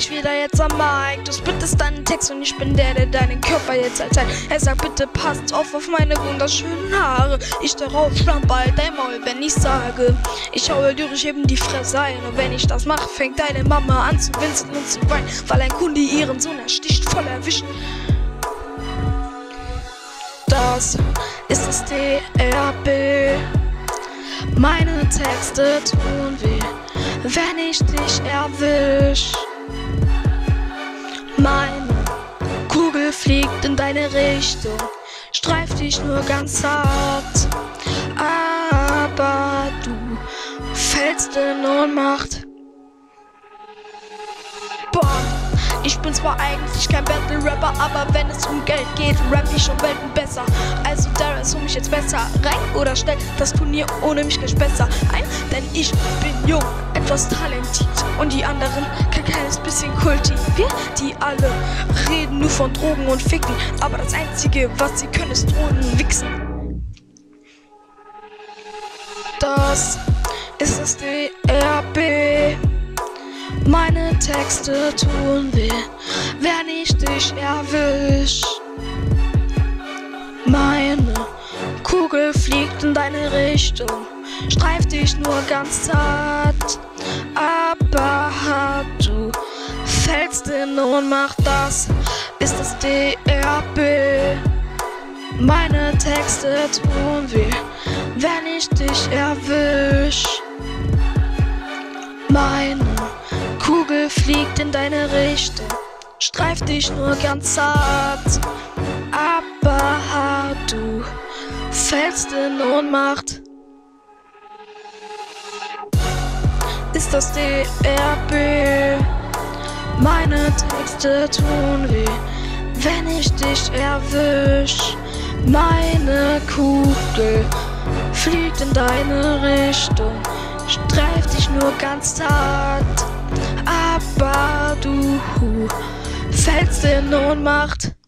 ich wieder jetzt am Mic. Du spittest deinen Text und ich bin der deinen Körper jetzt erzählt. Er sagt, bitte passt auf meine wunderschönen Haare. Ich darauf schlamp bald dein Maul, wenn ich sage. Ich haue lyrisch eben die Fresse ein. Und wenn ich das mache, fängt deine Mama an zu winseln und zu weinen, weil ein Kunde ihren Sohn ersticht, voll erwischt. Das ist das DRB. Meine Texte tun weh, wenn ich dich erwisch. Meine Kugel fliegt in deine Richtung, streift dich nur ganz hart, aber du fällst in Ohnmacht. Boah, ich bin zwar eigentlich kein Battle-Rapper, aber wenn es um Geld geht, rapp ich um Welten besser. Also Darius, hol mich jetzt besser rein oder stell das Turnier ohne mich gleich besser ein. Denn ich bin jung, etwas talentiert und die anderen kein kleines bisschen kultiviert. Die alle reden nur von Drogen und Ficken, aber das Einzige, was sie können, ist Drogen wichsen. Das ist das DRB. Meine Texte tun weh, wenn ich dich erwisch. Meine Kugel fliegt in deine Richtung, streift dich nur ganz zart, aber du fällst in Ohnmacht. Das ist das DRB. Meine Texte tun weh, wenn ich dich erwisch. Meine Kugel fliegt in deine Richtung, streift dich nur ganz zart, aber du fällst in Ohnmacht. Ist das DRB. Meine Texte tun weh, wenn ich dich erwisch. Meine Kugel fliegt in deine Richtung, streift dich nur ganz zart, aber du fällst in Ohnmacht.